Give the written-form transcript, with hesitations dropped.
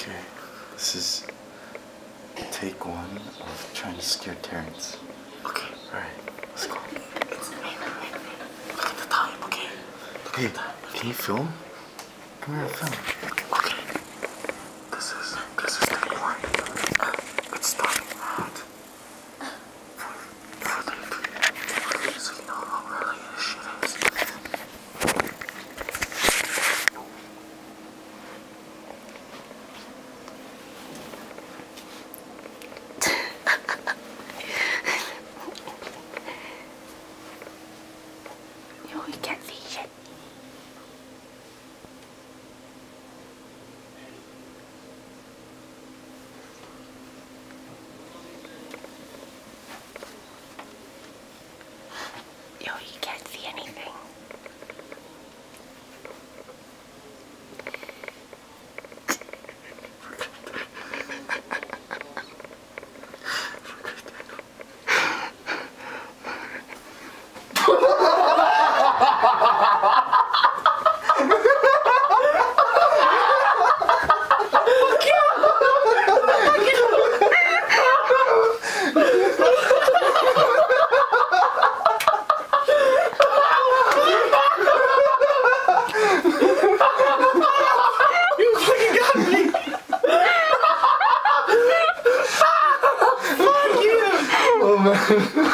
Okay, this is take one of trying to scare Terrence. Okay. Alright, let's go. Look at the time, okay? Look at that. Can you film? Come here and film. Okay. This is take one. It's starting hot. So you know how early this shit is. Yo, we can't see shit. Yo, you can't see anything. Oh man.